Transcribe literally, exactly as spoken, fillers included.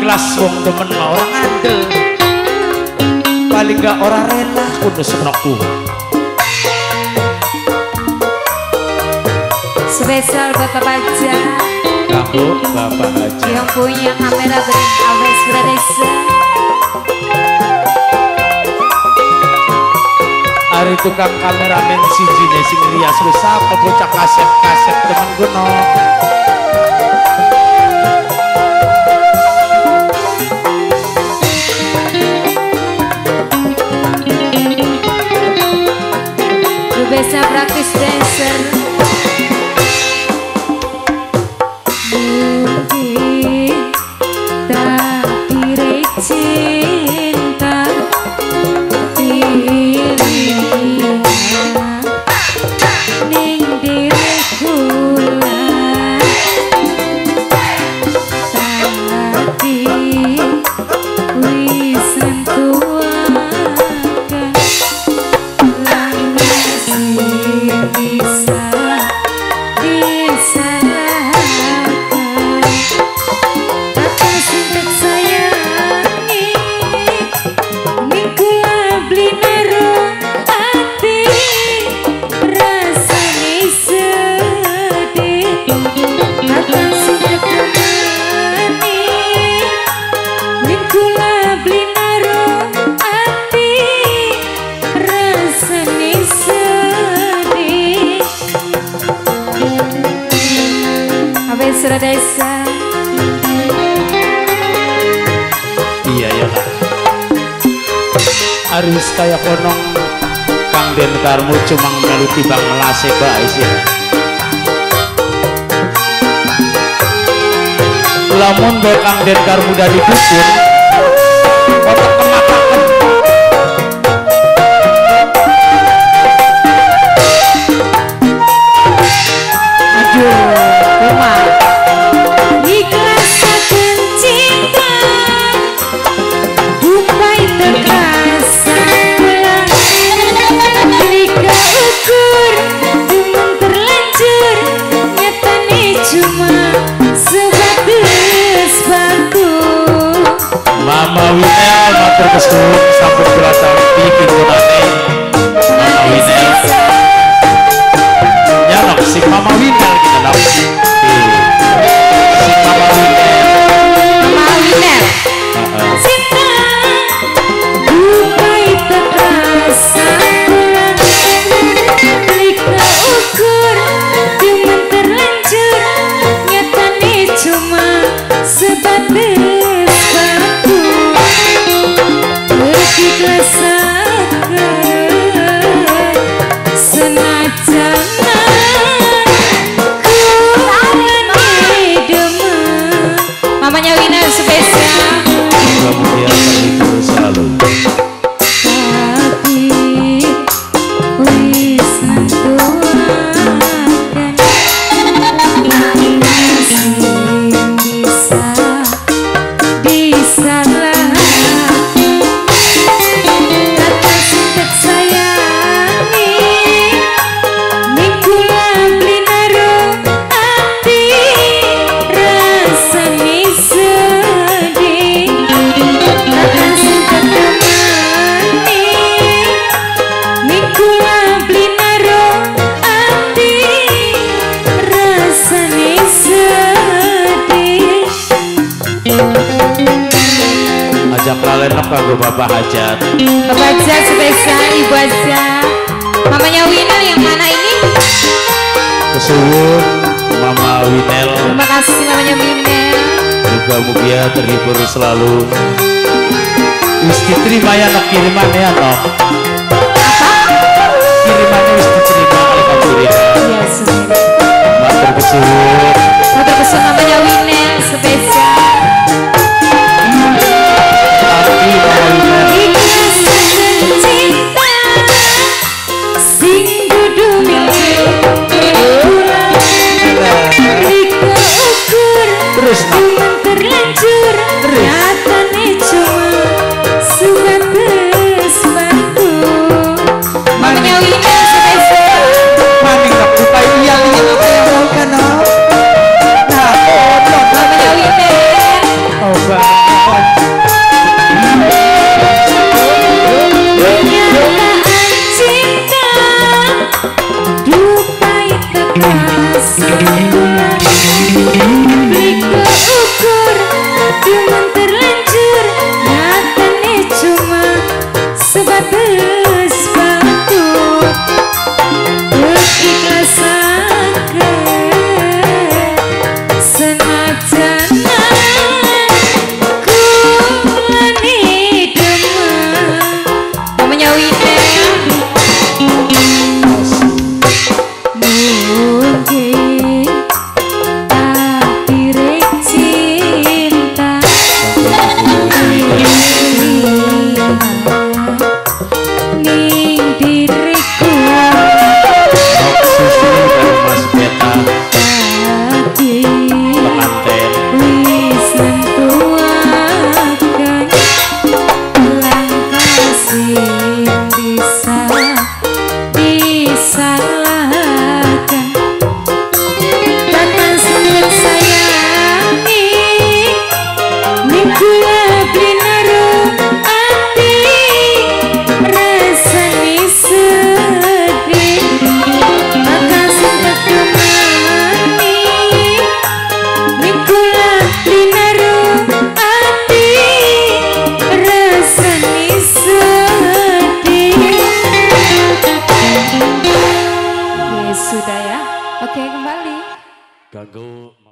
ikhlas wong demen mah orang ngandel. Paling gak orang rela kudu senokku. Spesial buat Bapak Haja. Kamu Bapak Haja. Yang punya kamera Bring Alves Bradesa. Hari tukang kameramen si Jine sing rias rusak kebocah kaset-kaset temen gono. Rubesa praktis dancer. Mungkin tak kira cinta pilihan ning diriku lah. Tapi wis nentuakan bisa disalahkan kata sintek sayangi nikula beli naruh hati rasanya sedih kata sintek temani nikula beli naruh hati rasanya sedih. Abis Bradesa. Iya ya lah. Harus kayak konong Kang Den Karmu cuma melu timbang melase bae sih. Lamun bae Kang Den Karmu dari dukun otak kematakan. Aduh, rumah ikhlasakan cinta Dupai terasa pulang Lika ukur Dumung terlanjur Nyatane cuma sebatas batu. Mama Winel matur kesuwun sampun berasa bikin gunane. Mama Winel. Ya nok si Mama Winel kita nok. Si Mama Winel. Mama Winel. Heeh. Cinta Dupai terasa pulang Lika ukur Dumung terlanjur Nyatane cuma sebatas batu. Berikhlasakan senajan ku alami demen. Mamanya Wina spesial. Kemudian terhibur selalu. Tapi wis nentuakan masih bisa disalahkan kata sintek sayangi nikula beli naruh hati rasanya sedih kata sintek temani nikula beli naruh hati rasanya sedih. Ajak lalenok kanggo Bapak Hajat. Bapak Haja spesial Ibu Haja. Mamanya Winel yang mana ini? Kesuwun Mama Winel. Terima kasih mamanya Winel. Juga mugia terhibur selalu. Wis diterima ya nok kirimannya ya nok. Kirimannya wis diterima alhamdulillah. Iya sudah. Matur kesuwun. Matur kesuwun mamanya Winel spesial. Tapi Mama Winel. Ikhlasakan cinta sing kudu milik pulang Lika ukur Terus nak. Dumung terlanjur Nyatane cuma sebatas batu. Mamanya Winel spesial. sudah ya. Oke, kembali. Kanggo